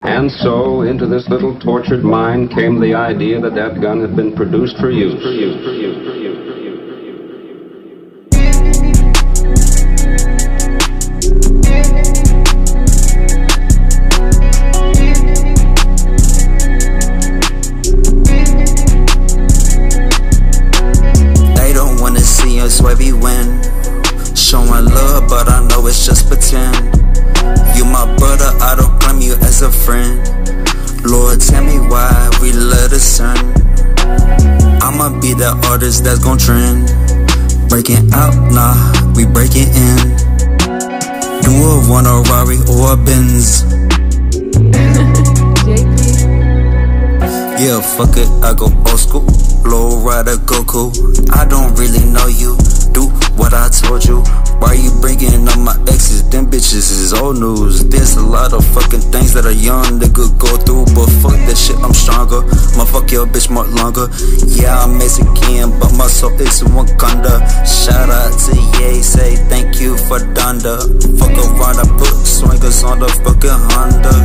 And so, into this little tortured mind came the idea that that gun had been produced for use. They don't wanna see us where we win. Showing love, but I know it's just pretend. You my brother, I don't claim you as a friend. Lord, tell me why we let us sin. I'ma be that artist that's gon' trend. Breaking out, nah, we breaking in. You would want a Rari or a Benz. Yeah, fuck it, I go old school. Low rider Goku. I don't really know you. Do what I told you. Why you bringing up my exes? Them bitches is old news. There's a lot of fucking things that a young nigga go through, but fuck that shit, I'm stronger. I'ma fuck your bitch more longer. Yeah, I'm Mexican, but my soul is Wakanda. Shout out to Ye, say thank you for Donda. Fuck around, I put swingers on the fucking Honda.